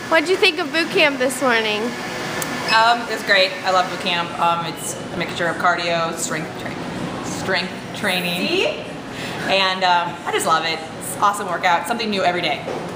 What did you think of boot camp this morning? It's great. I love boot camp. It's a mixture of cardio, strength training, See? and I just love it. It's an awesome workout. Something new every day.